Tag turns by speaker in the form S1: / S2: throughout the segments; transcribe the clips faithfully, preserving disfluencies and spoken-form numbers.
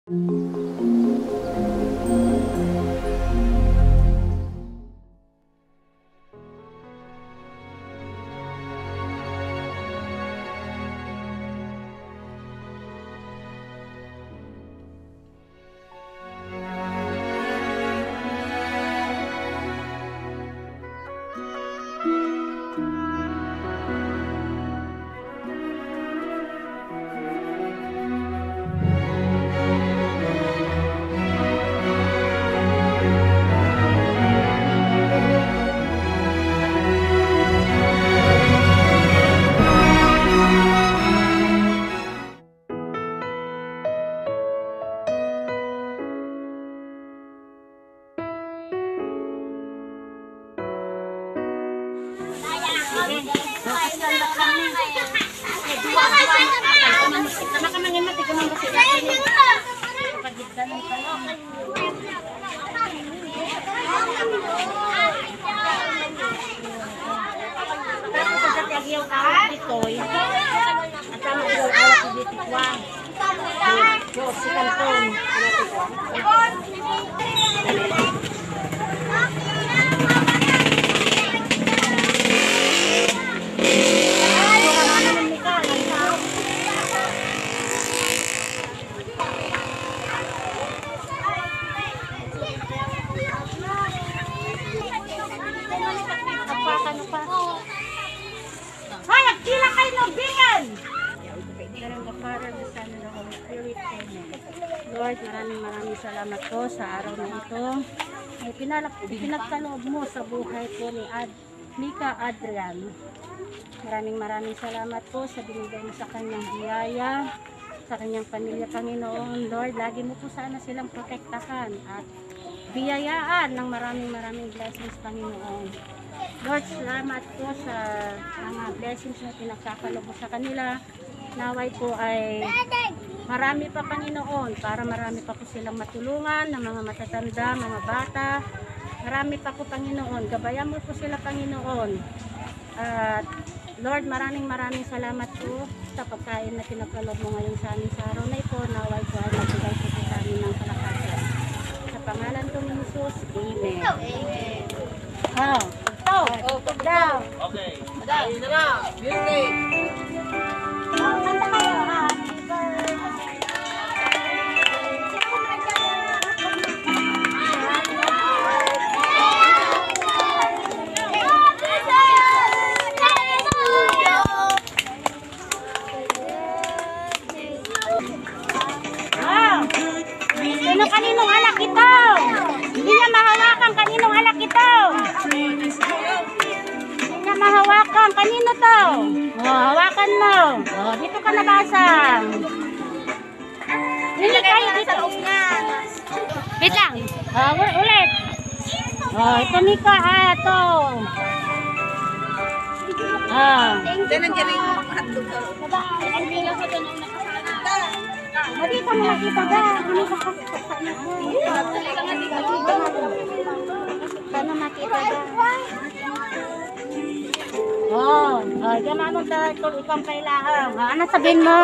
S1: Lord, maraming maraming salamat po sa araw na ito. Ay pinalak, pinagkaloob mo sa buhay po ni Ad, Mika Adrian. Maraming maraming salamat po sa binigay mo sa kanyang biyaya, sa kanyang pamilya, Panginoon. Lord, lagi mo po sana silang protektahan at biyayaan ng maraming maraming blessings, Panginoon. Lord, salamat po sa mga blessings na pinagkakaloob mo sa kanila. Naway po ay marami pa, Panginoon, para marami pa po silang matulungan ng mga matatanda, mga bata. Marami pa po, Panginoon. Gabayan mo po sila, Panginoon. At Lord, maraming maraming salamat po sa pagkain na pinagkaloob mo ngayon sa amin sa araw na ito. Naway po ay magbigay po sa amin ng kalakasan. Sa pangalan ko ni Jesus, Amen. Amen. Oh, ito. Oh, pag daw. Okay. Ayun na na. Music. Oh, kanta kayo, ha? Sino kaninong anak ito? Hindi niya mahawakan kaninong anak ito. Hindi niya mahawakan. Kanino to? Oh, hawakan mo. Oh, dito ka nabasang. Hindi kayo dito. Wait lang. Oh, ulit. Oh, ito Mika. Ah, ito. Ah.
S2: Ito nandiyan rin yung mga hotdog.
S1: Ang bilang ko doon ang nakasalita. Dito mo nakita ba? Ano ka kakita na ko? Paano makita ba? Oh, oh, gano'n sa ito ikang kailangan. Ano sabihin mo?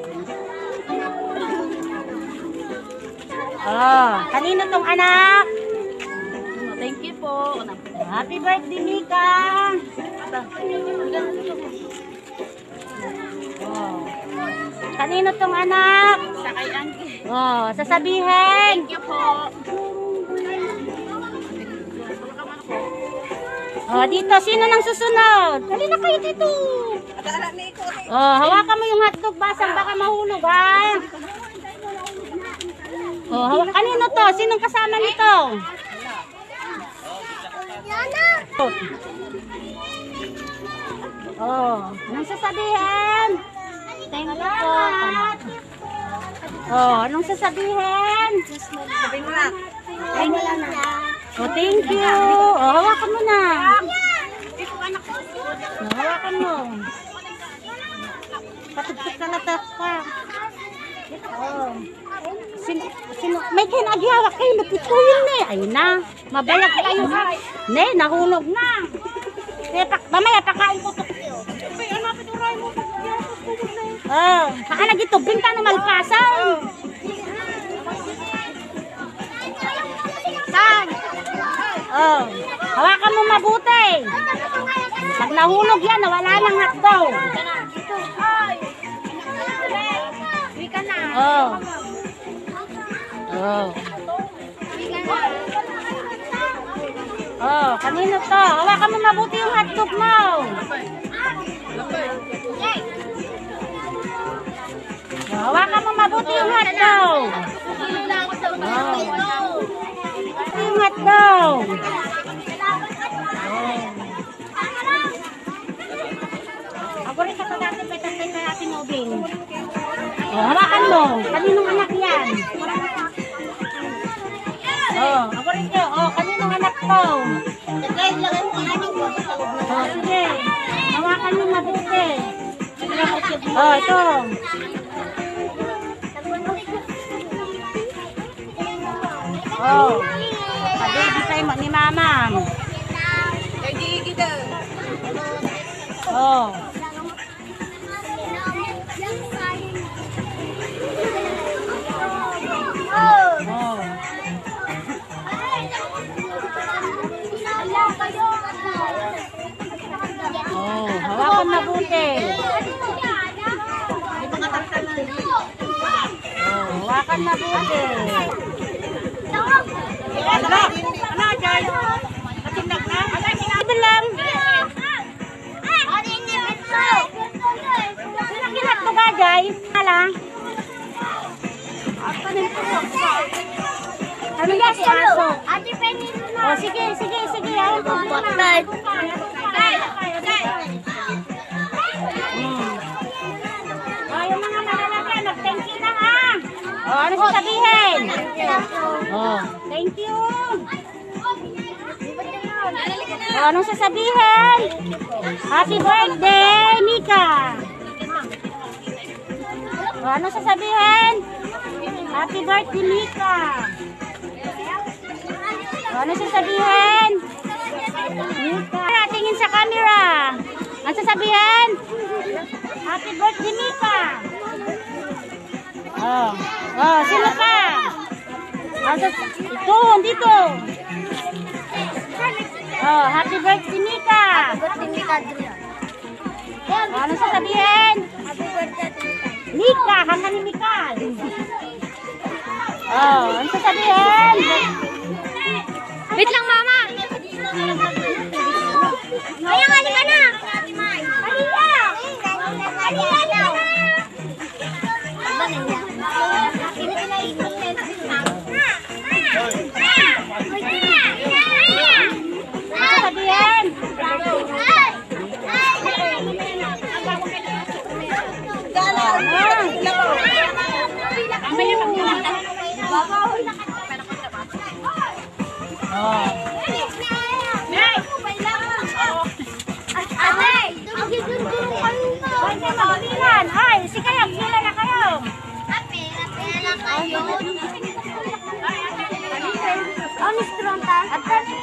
S1: Oh, kanino tong anak?
S2: Thank you po.
S1: Happy birthday, Mika! Oh. Kanino tong anak?
S2: Sa kay Anggi.
S1: Oh, sasabihin.
S2: Thank you po.
S1: Oh, dito sino nang susunod? Dali na kayo dito. Oh, hawakan mo yung hotdog, basang baka mahulog, ha? Oh, hawak kanino to? Sinong kasama nito? Oh, anong sasabihin? Thank you po. Oh, anong sasabihin?
S2: Sabihin mo na.
S1: Thank you. Oh, thank you. Oh, hawakan mo na. Oh, hawakan mo. Patugtog ka na pa. Oh. Sino, sino, may kinagihawak kayo, napituyin na eh. Ayun na, mabayag kayo. Ne, nahulog na. Eh, pa, mamaya, pakain ko ito. Oh, saka nagitubing ka na malpasan. Oh, hawakan mo mabuti. Pag nahulog yan, nawala ng hotdog. Oh. Oh. Oh, kanino to? Hawakan mo mabuti yung hotdog mo. Hawakan mo mabuti yung hotdog. Oh. Yung hotdog. Oh. Ako rin sa pag-asin, petang-petang na natin ubing. Oh, hawakan mo. Kaninong anak yan? Oh, ako rin yun. Oh, kaninong anak to? Oh, sige. Hawakan mo mabuti. Oh, ito. Oh, pa-baby tayo ni mama. Oh. Oh. Oh, hawakan mabuti. Oh, hawakan mabuti. Ano? Ano, Joy? Matinag na? Ito lang. Sinakilat mo ka, Joy? Hala? Ano ba si Aso? Oh, sige, sige, sige. Ayaw ko muna. Oh, yung mga malalaki, mag-thank you na ha. Oh, ano sasabihin? Oh, thank you. Oh, anong sasabihin? Happy birthday, Mika. Oh, anong sasabihin? Happy birthday, Mika. Oh, anong sasabihin? Mika. Tingin sa camera. Anong sasabihin? Happy birthday, Mika. Oh, oh, sino ka? Oh, ito, dito. Oh, happy birthday, Mika.
S3: Happy birthday, Mika Adrian.
S1: Oh, ano sasabihin?
S3: Happy birthday, Mika.
S1: Mika, hanga ni Mika. Oh, ano sasabihin?
S3: Wait lang, Mama. Kaya nga, di ka na. Halika. Halika na.
S1: Sabihin. Ay, si kayo, sila na kayo.
S3: Oh, Miss Tronta.
S1: At kami.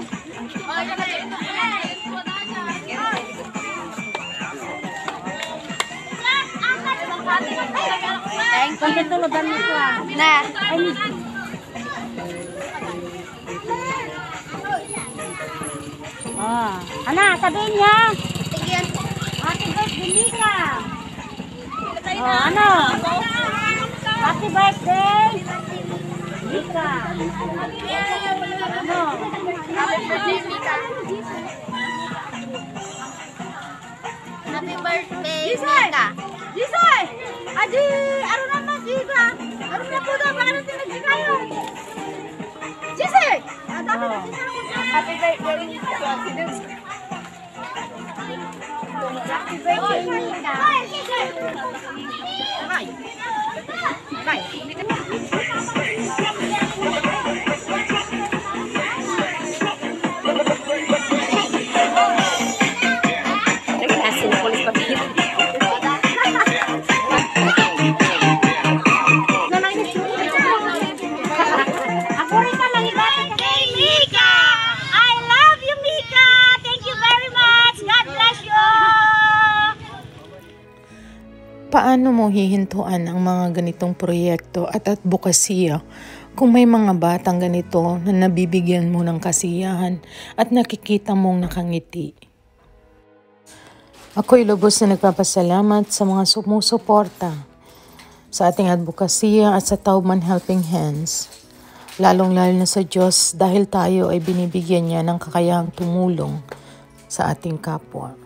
S1: Konti tulugan mo ko ah.
S3: Na.
S1: Ay, Miss. Oh, ana, sabihin niya.
S3: Tigyan.
S1: Happy birthday, Mika. Oh, ano? Happy birthday, Mika. Ano?
S3: Happy birthday, Mika. Happy birthday, Mika.
S1: Jisoy! Adi, ano naman, Jiga? Ano na po daw? Baka natin nagsigayon. Jisoy!
S3: Happy birthday, Mika. Happy birthday, Mika.
S1: Ako rin ka lang iba. Hey, Mika! I love you, Mika! Thank you very much! God bless you!
S4: Paano mo hihintuan ang mga ganitong proyekto at advokasya Kung may mga batang ganito na nabibigyan mo ng kasiyahan at nakikita mong nakangiti. Ako'y lubos na nagpapasalamat sa mga sumusuporta sa ating advokasya at sa Taubman Helping Hands. Lalong-lalo na sa Diyos dahil tayo ay binibigyan niya ng kakayahang tumulong sa ating kapwa.